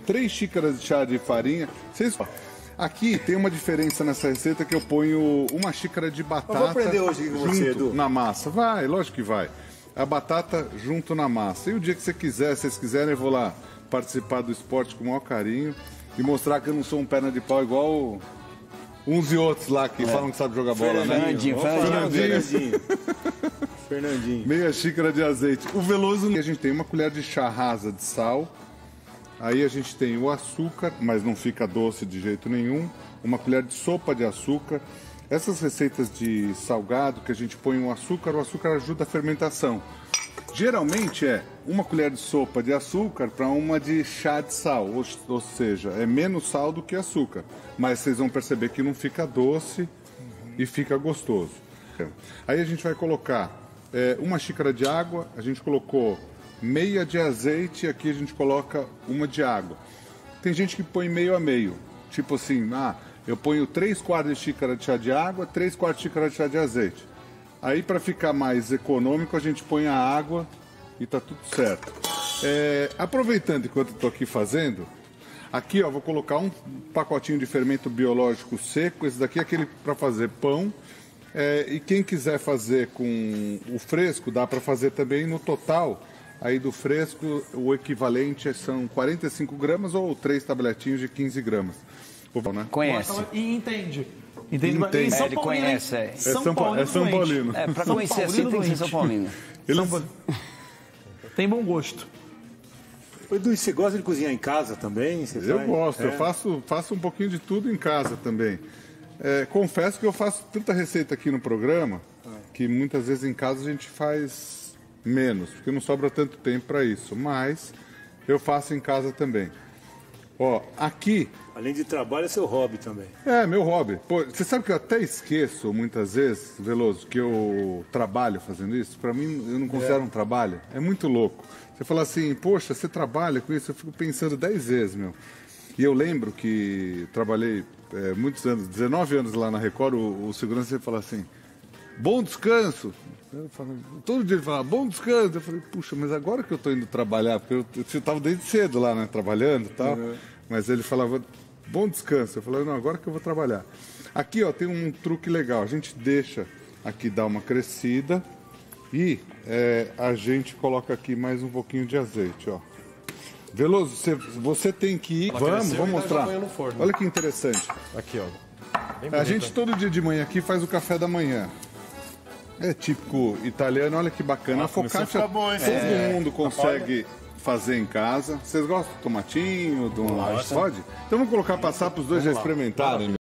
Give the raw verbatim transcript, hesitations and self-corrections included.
três xícaras de chá de farinha. Vocês... Aqui tem uma diferença nessa receita que eu ponho uma xícara de batata. Eu vou aprender hoje com você, Edu. Na massa. Vai, lógico que vai. A batata junto na massa. E o dia que você quiser, se vocês quiserem, eu vou lá participar do esporte com o maior carinho e mostrar que eu não sou um perna de pau igual uns e outros lá que é. falam que sabe jogar bola, Fernandinho, né? Fernandinho. Fernandinho. Fernandinho. Meia xícara de azeite. O Veloso, a gente tem uma colher de chá rasa de sal. Aí a gente tem o açúcar, mas não fica doce de jeito nenhum. Uma colher de sopa de açúcar. Essas receitas de salgado que a gente põe o açúcar, o açúcar ajuda a fermentação. Geralmente é uma colher de sopa de açúcar para uma de chá de sal, ou, ou seja, é menos sal do que açúcar. Mas vocês vão perceber que não fica doce e fica gostoso. Aí a gente vai colocar é, uma xícara de água, a gente colocou meia de azeite e aqui a gente coloca uma de água. Tem gente que põe meio a meio, tipo assim, ah, eu ponho três quartos de xícara de chá de água, três quartos de xícara de chá de azeite. Aí para ficar mais econômico a gente põe a água e tá tudo certo. É, aproveitando enquanto eu tô aqui fazendo, aqui ó, vou colocar um pacotinho de fermento biológico seco, esse daqui é aquele para fazer pão. É, e quem quiser fazer com o fresco, dá para fazer também no total. Aí do fresco, o equivalente são quarenta e cinco gramas ou três tabletinhos de quinze gramas. Né? Conhece. E entende. Entende? Entende. E São É, ele Paulino, conhece, é. É São, Paulino é São Paulino. É, pra São conhecer assim Paulino tem que ser São doente. Paulino. Eles... São... Tem bom gosto. Edu, você gosta de cozinhar em casa também? Você Eu faz? gosto, é. eu faço, faço um pouquinho de tudo em casa também. É, confesso que eu faço tanta receita aqui no programa que muitas vezes em casa a gente faz menos, porque não sobra tanto tempo para isso. Mas eu faço em casa também. Ó, aqui... Além de trabalho, é seu hobby também. É, meu hobby. Pô, você sabe que eu até esqueço muitas vezes, Veloso, que eu trabalho fazendo isso? Para mim, eu não considero é. um trabalho. É muito louco. Você fala assim, poxa, você trabalha com isso? Eu fico pensando dez vezes, meu. E eu lembro que trabalhei é, muitos anos, dezenove anos lá na Record, o, o segurança sempre fala assim, bom descanso. Eu falo, todo dia ele fala, bom descanso. Eu falei, puxa, mas agora que eu estou indo trabalhar, porque eu estava desde cedo lá, né, trabalhando e tal, uhum. Mas ele falava, bom descanso. Eu falei, não, agora que eu vou trabalhar. Aqui, ó, tem um truque legal. A gente deixa aqui dar uma crescida e é, a gente coloca aqui mais um pouquinho de azeite, ó. Veloso, você, você tem que ir. Ela vamos, vamos mostrar. No forno. Olha que interessante. Aqui, ó. A gente todo dia de manhã aqui faz o café da manhã. É típico italiano, olha que bacana. Nossa, a focaccia, bom, todo é. mundo consegue fazer em casa. Vocês gostam do tomatinho? Do... Pode? Então vamos colocar passar para os dois vamos já lá. experimentarem.